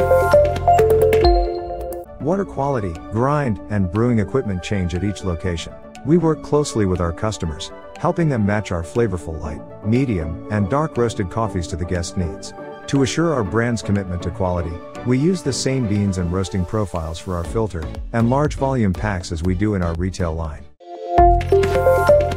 Water quality, grind, and brewing equipment change at each location. We work closely with our customers, helping them match our flavorful light, medium, and dark roasted coffees to the guest needs. To assure our brand's commitment to quality, we use the same beans and roasting profiles for our filtered and large volume packs as we do in our retail line.